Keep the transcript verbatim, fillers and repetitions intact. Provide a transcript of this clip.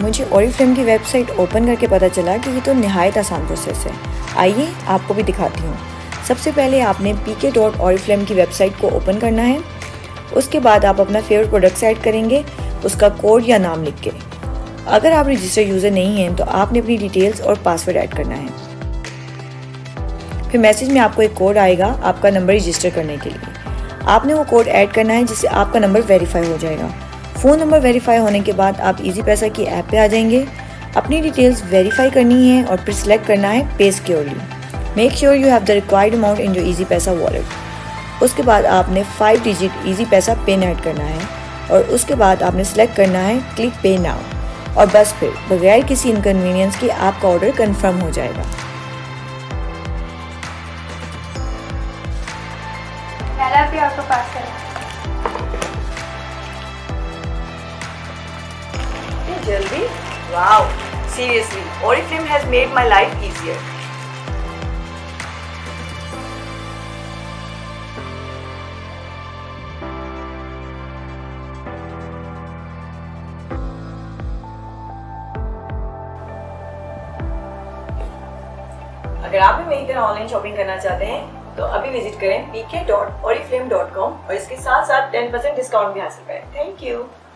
मुझे ओरिफ्लेम की website open करके पता चला कि ये तो निहायत आसान प्रोसेस है। आइए आपको भी दिखाती हूँ। सबसे पहले आपने पी के डॉट ओरिफ्लेम की वेबसाइट को ओपन करना है। उसके बाद आप अपना फेवरेट प्रोडक्ट ऐड करेंगे, उसका कोड या नाम लिख के। अगर आप रजिस्टर यूज़र नहीं हैं तो आपने अपनी डिटेल्स और पासवर्ड ऐड करना है। फिर मैसेज में आपको एक कोड आएगा आपका नंबर रजिस्टर करने के लिए। आपने वो कोड ऐड करना है जिससे आपका नंबर वेरीफाई हो जाएगा। फ़ोन नंबर वेरीफाई होने के बाद आप इजी पैसा की ऐप पे आ जाएंगे। अपनी डिटेल्स वेरीफाई करनी है और फिर सिलेक्ट करना है pay securely. Make sure you have the required amount in your easy Paisa wallet. उसके बाद आपने five digit easy Paisa pin add करना है और उसके बाद आपने सिलेक्ट करना है क्लिक पे नाउ और बस फिर बगैर किसी इनकन्वीनियंस के आपका ऑर्डर कंफर्म हो जाएगा। भी आपको पास करें। जल्दी? Wow, seriously, Oriflame has made my life easier. अगर आप भी मेरी तरह ऑनलाइन शॉपिंग करना चाहते हैं तो अभी विजिट करें P K dot Oriflame dot com और इसके साथ साथ टेन परसेंट डिस्काउंट भी हासिल करें। Thank you.